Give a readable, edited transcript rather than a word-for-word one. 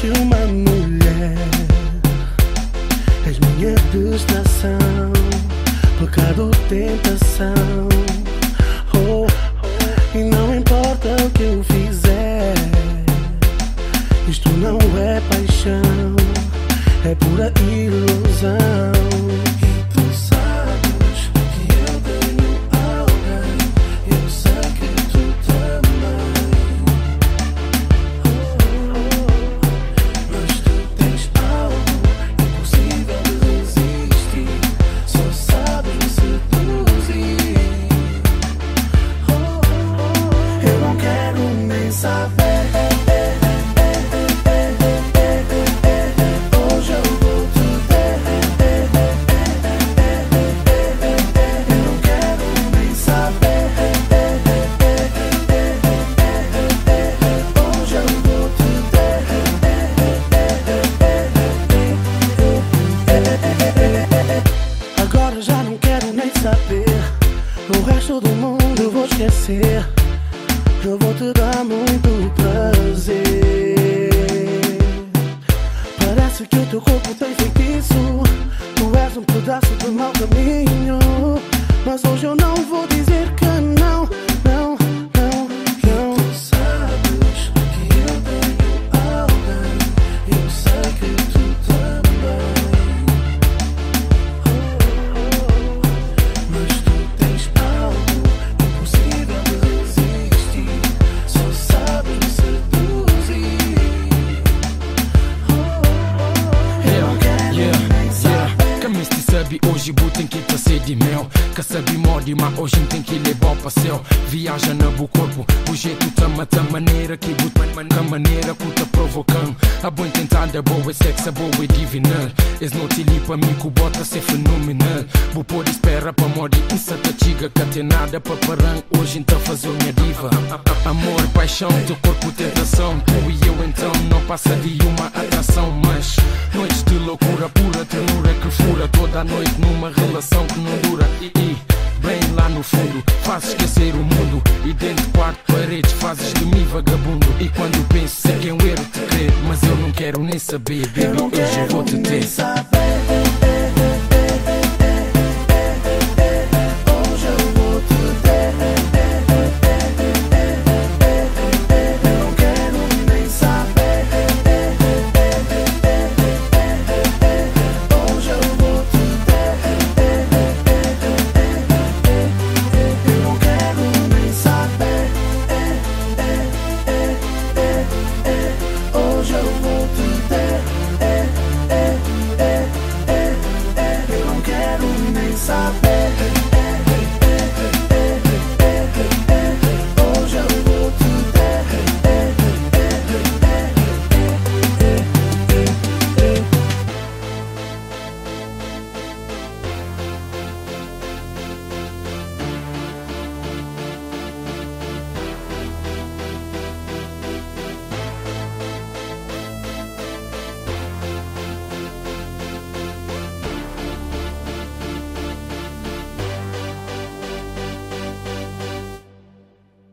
que uma mulher. És minha destracao, pecado, tentação. Oh, e não importa o que eu fizer, isto não é paixão, é pura ilusão. E tu sabes que eu tenho alguém, eu sei que tu também. Mas tu tens algo impossível de resistir, só sabes me seduzir. Eu não quero nem saber. Agora já não quero nem saber, o resto do mundo eu vou esquecer. Eu vou te dar muito prazer. Parece que o teu corpo tem feitiço, tu és um pedaço do mau caminho. Mas hoje eu não vou dizer que não, não, não, não. Tu sabes que eu tenho alguém, eu sei que tu também. Mas tu tens algo impossível de resistir, só sabes me seduzir. Eu não quero nem saber. Camis ti sabi hoje botem que tá sede de mel. Que sabi morde, mas hoje tem que levar para céu. Viaja no bu corpo, o jeito tama da maneira que botam, a maneira que tá provocando. A boa intentada, boa é sexo, boa é divinal. Es não te li pra mim que bota ser fenomenal. Bu pôr espera pra morrer, insa tá tiga, que tem nada pra parar. Hoje então fazer minha diva. Amor, paixão, teu corpo tentação. Tu e eu então não passa de uma atração. Mas noites de loucura pura, ternura que fura toda a noite numa relação que não dura. E bem lá no fundo faz esquecer o mundo, e dentro de quatro paredes fazes de mim vagabundo. E quando penso sei que é um erro te crer, mas eu não quero nem saber, baby, hoje eu vou te ter.